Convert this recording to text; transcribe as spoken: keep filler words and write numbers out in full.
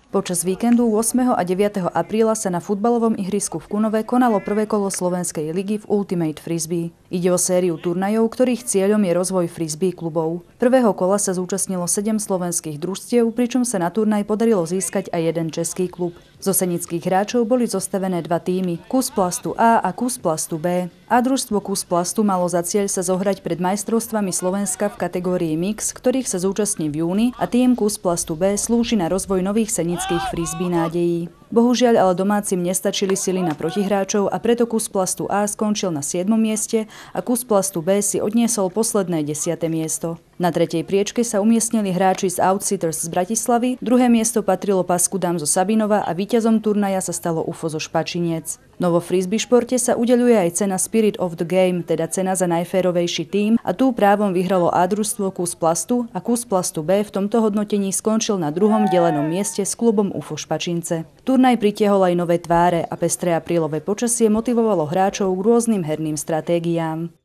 Počas víkendu ôsmeho a deviateho apríla sa na futbalovom ihrisku v Kunove konalo prvé kolo Slovenskej ligy v Ultimate Frisbee. Ide o sériu turnajov, ktorých cieľom je rozvoj frisbee klubov. Prvého kola sa zúčastnilo sedem slovenských družstiev, pričom sa na turnaj podarilo získať aj jeden český klub. Zo senických hráčov boli zostavené dva tímy, Kus Plastu A a Kus Plastu B. A družstvo Kus Plastu malo za cieľ sa zohrať pred majstrovstvami Slovenska v kategórii Mix, ktorých sa zúčastní v júni, a tým Kus Plastu B slúži na rozvoj nových senických frisbee nádejí. Bohužiaľ ale domácim nestačili sily na protihráčov a preto Kus Plastu A skončil na siedmom mieste a Kus Plastu B si odniesol posledné desiate miesto. Na tretej priečke sa umiestnili hráči z Outsiders z Bratislavy, druhé miesto patrilo Paskudám zo Sabinova a víťazom turnaja sa stalo ú ef ó zo Špačinec. No vo frisbee športe sa udeľuje aj cena Spirit of the Game, teda cena za najférovejší tím, a tú právom vyhralo A družstvo Kus Plastu a Kus Plastu B v tomto hodnotení skončil na druhom delenom mieste s klubom ú ef ó Špačince. Turnaj pritiahol aj nové tváre a pestré aprílové počasie motivovalo hráčov k rôznym herným stratégiám.